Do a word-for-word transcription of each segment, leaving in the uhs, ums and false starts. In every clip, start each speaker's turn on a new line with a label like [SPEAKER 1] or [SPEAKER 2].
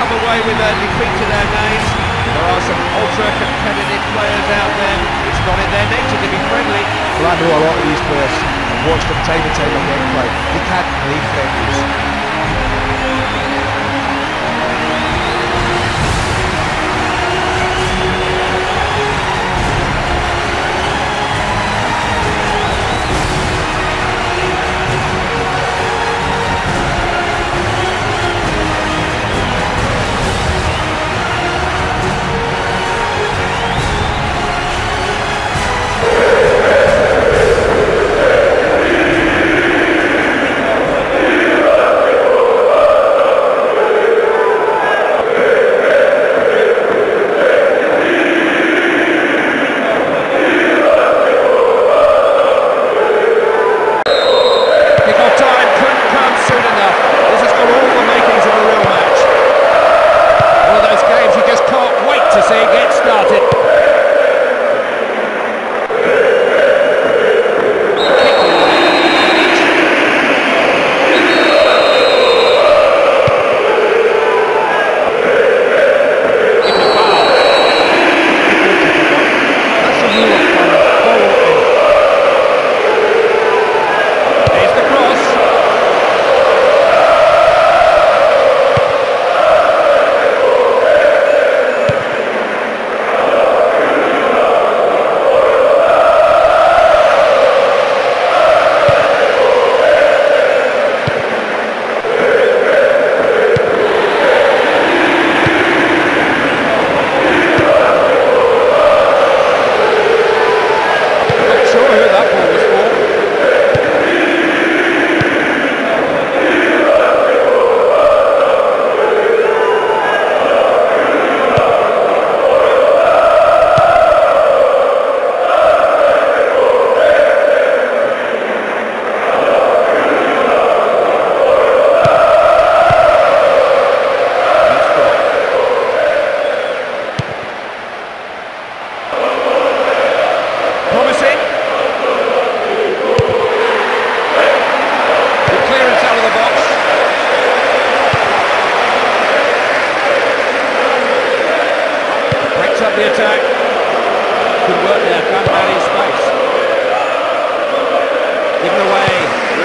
[SPEAKER 1] come away with a defeat to their names. There are some ultra-competitive players out there. It's not in their nature to be friendly.
[SPEAKER 2] Well, I know a lot of these players. I've watched them time and time again play. They can't play friendlies.
[SPEAKER 1] Up the attack. Good work there, found out his space. Given away.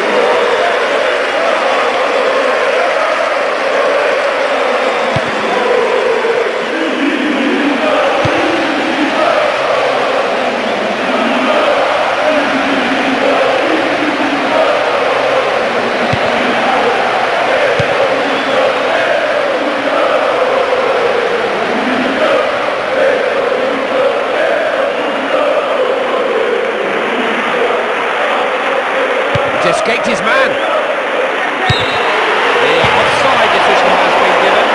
[SPEAKER 1] Escaped his man. The offside decision has been given.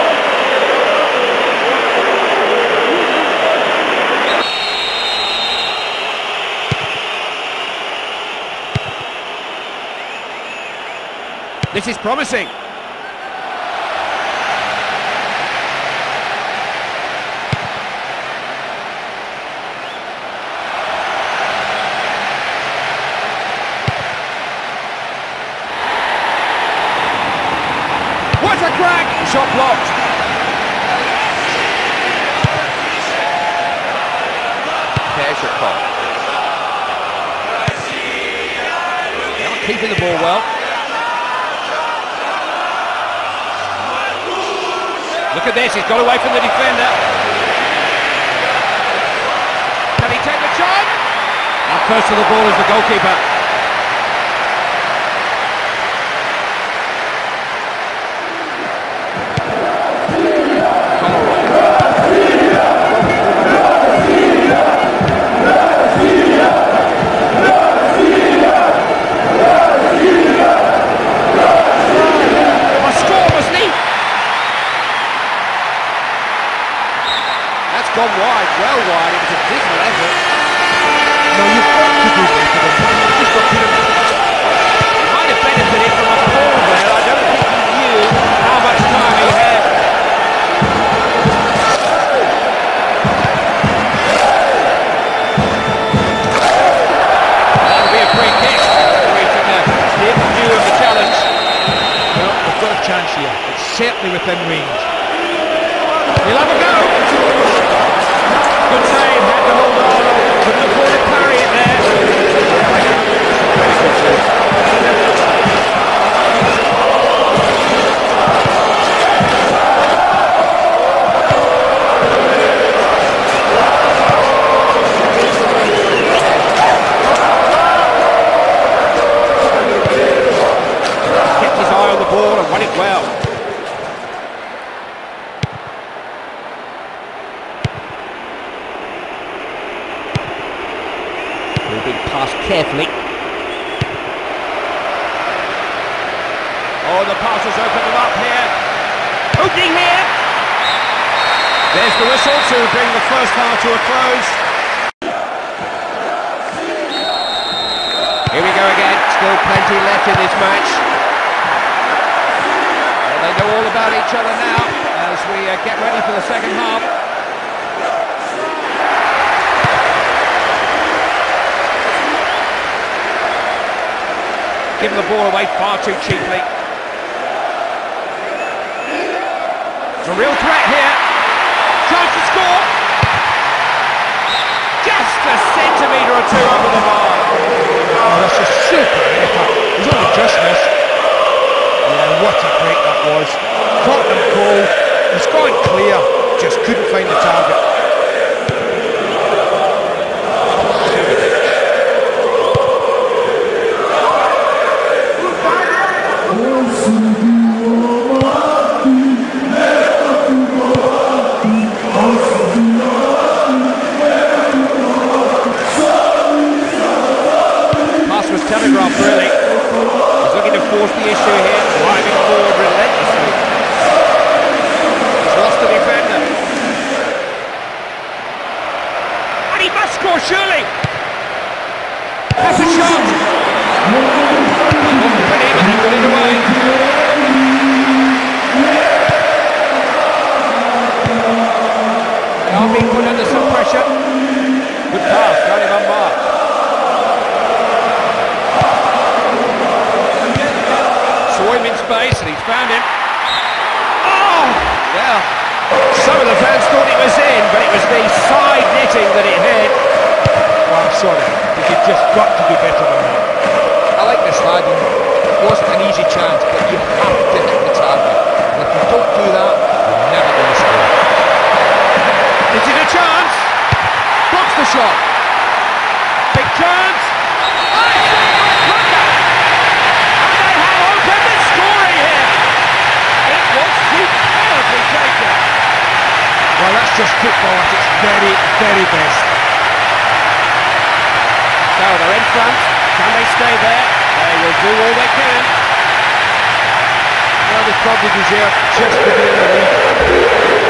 [SPEAKER 1] This is promising. What a crack! Shot blocked. There's your call. They are keeping the ball well. Look at this, he's got away from the defender. Can he take the shot? And first to the ball is the goalkeeper. Gone wide, well wide, it was a dismal effort.
[SPEAKER 2] No, you've got to do better than that. You've just got to...
[SPEAKER 1] He might have benefited from a fall there. I don't think he knew how much time he had. That'll be a free kick. He took a dim view of the challenge.
[SPEAKER 2] Well, they've got a chance here. It's certainly within range.
[SPEAKER 1] He'll have a go. Good save, had to hold on. Couldn't afford to carry it there.
[SPEAKER 2] Very good save.
[SPEAKER 1] Kept his eye on the ball and won it well. Moving past carefully. Oh, the pass has opened them up here. Opening here. There's the whistle to bring the first half to a close. Here we go again. Still plenty left in this match. Well, they know all about each other now as we uh, get ready for the second half. Giving the ball away far too cheaply. It's a real threat here. Chance to score. Just a centimetre or two over the bar.
[SPEAKER 2] Oh, that's a super effort. He's only just missed. Yeah, what a break that was. Tottenham goal. He's gone clear. Just couldn't find the target.
[SPEAKER 1] Telegraph really. He's looking to force the issue here, driving forward relentlessly. He's lost the defender. And he must score, surely! That's a shot! Wasn't pretty, but he got it away. They are being put under some pressure. Good pass, got him unmarked. Saw him in space and he's found him. Oh! Well, some of the fans thought it was in, but it was the side netting that it hit.
[SPEAKER 2] Well, I'm sorry. You've just got to do better than that. I like this lad. It wasn't an easy chance, but you have to hit the target. And if you don't do that, you're never going to score.
[SPEAKER 1] Is it a chance? Blocks the shot. Big chance.
[SPEAKER 2] Well, that's just football at its very, very best.
[SPEAKER 1] So they're in front. Can they stay there? They will do all they can.
[SPEAKER 2] Well, they probably deserve just to be in the league.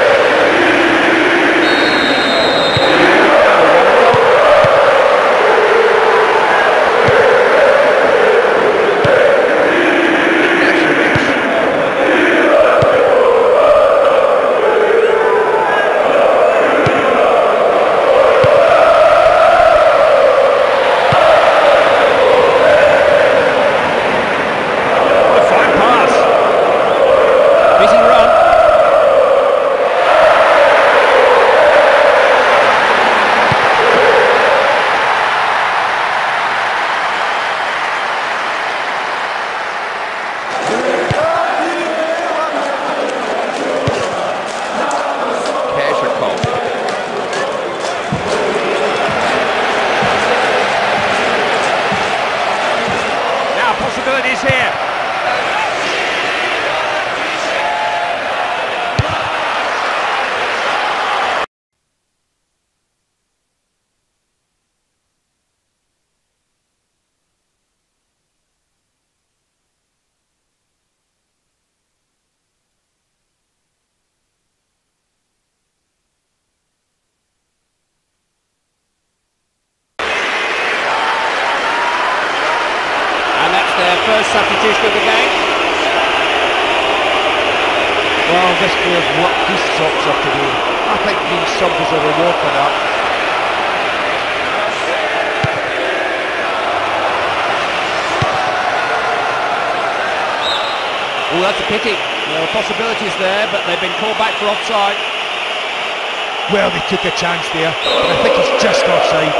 [SPEAKER 1] Possibilities here. Their first substitution of the game.
[SPEAKER 2] Well, this player's worked his socks off today. I think being subbed as a reward for that.
[SPEAKER 1] Oh, that's a pity. Well, possibilities there, but they've been called back for offside.
[SPEAKER 2] Well, they took a chance there, but I think it's just offside.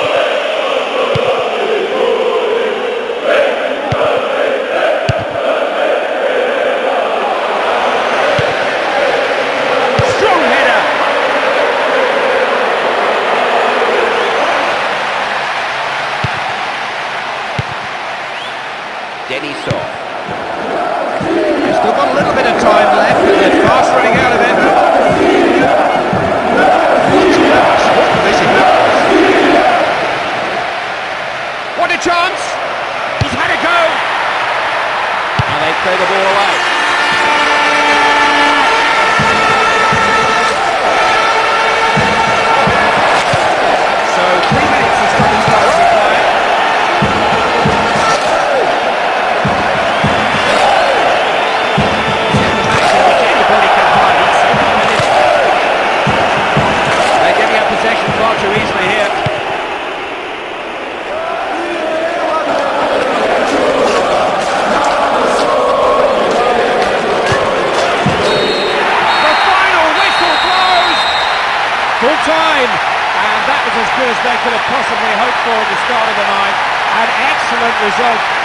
[SPEAKER 1] Strong header. Denisov. They've still got a little bit of time left, but they're fast running out of it. What a chance! He's had a go! And they clear the ball away. So three minutes is coming to us required. Everybody can hide. They're giving up possession far too easily here. Full time, and that was as good as they could have possibly hoped for at the start of the night. An excellent result